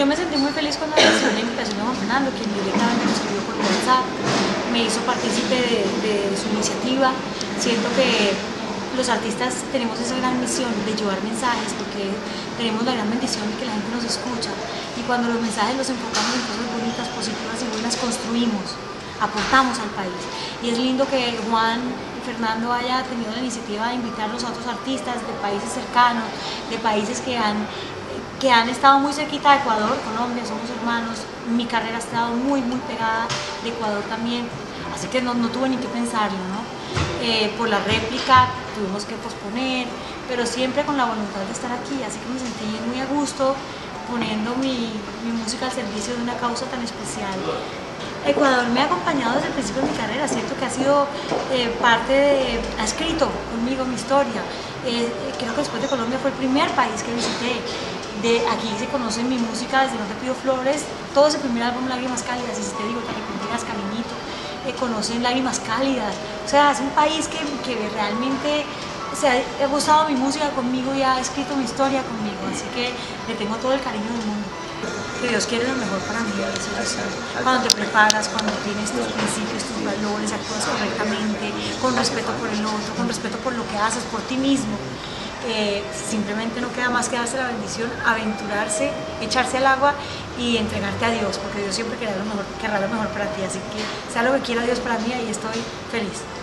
me sentí muy feliz cuando recibí la invitación de Juan Fernando, quien directamente me escribió por WhatsApp, me hizo partícipe de su iniciativa. Siento que los artistas tenemos esa gran misión de llevar mensajes, porque tenemos la gran bendición de que la gente nos escucha, y cuando los mensajes los enfocamos en cosas bonitas, positivas y buenas, construimos, aportamos al país. Y es lindo que Juan Fernando haya tenido la iniciativa de invitarnos a otros artistas de países cercanos, de países que han estado muy cerquita de Ecuador. Colombia, somos hermanos, mi carrera ha estado muy pegada de Ecuador también, así que no tuve ni que pensarlo, ¿no? Por la réplica tuvimos que posponer, pero siempre con la voluntad de estar aquí, así que me sentí muy a gusto poniendo mi música al servicio de una causa tan especial. Ecuador me ha acompañado desde el principio de mi carrera, siento que ha sido ha escrito conmigo mi historia. Creo que después de Colombia fue el primer país que visité. De aquí se conoce mi música desde No te pido flores, todo ese primer álbum Lágrimas Cálidas, y si te digo que arrepentirás, cariñito, conocen Lágrimas Cálidas. O sea, es un país que realmente ha gozado mi música conmigo y ha escrito mi historia conmigo, así que le tengo todo el cariño del mundo. Que Dios quiere lo mejor para mí, eso es así. Cuando te preparas, cuando tienes tus principios, tus valores, actúas correctamente, con respeto por el otro, con respeto por lo que haces, por ti mismo, simplemente no queda más que darse la bendición, aventurarse, echarse al agua y entregarte a Dios, porque Dios siempre querrá lo mejor para ti, así que sea lo que quiera Dios para mí, ahí estoy feliz.